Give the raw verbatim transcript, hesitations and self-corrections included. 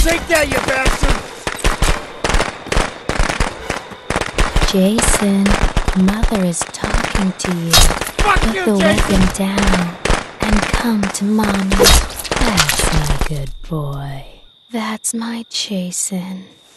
Take that, you bastard! Jason, Mother is talking to you. Fuck Put you, the Jason! weapon down and come to Mommy. That's my good boy. That's my Jason.